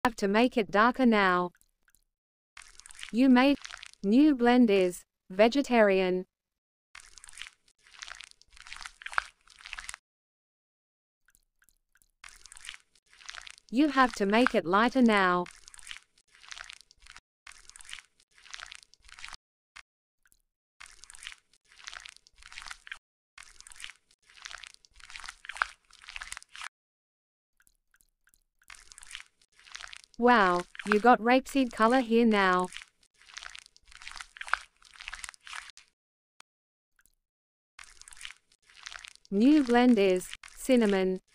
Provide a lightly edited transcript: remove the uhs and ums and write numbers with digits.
Have to make it darker now. You made. New blend is vegetarian. You have to make it lighter now. Wow, you got rapeseed color here now. New blend is cinnamon.